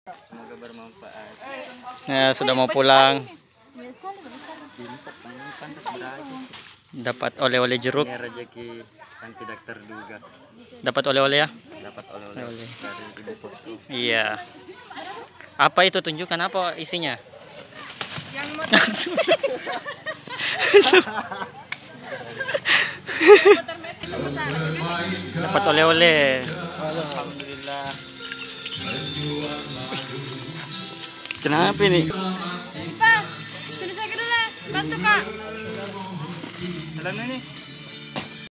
Semoga bermanfaat. Ya, sudah mau pulang. Dapat oleh-oleh jeruk. Ini rezeki yang tidak terduga. Dapat oleh-oleh ya? Dapat oleh-oleh Oleh. dari ibu kosku. Iya. Apa itu? Tunjukkan apa isinya? Yang mau Dapat oleh-oleh. Alhamdulillah. Kenapa ini? Pak, tulis saya dulu. Bantu Kak. Dalam ini.